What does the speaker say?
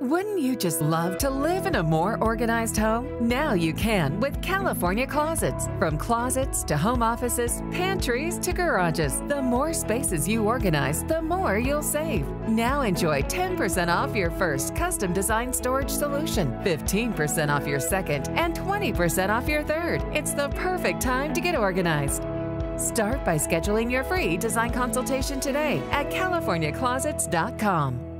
Wouldn't you just love to live in a more organized home? Now you can with California Closets. From closets to home offices, pantries to garages, the more spaces you organize, the more you'll save. Now enjoy 10% off your first custom designed storage solution, 15% off your second, and 20% off your third. It's the perfect time to get organized. Start by scheduling your free design consultation today at CaliforniaClosets.com.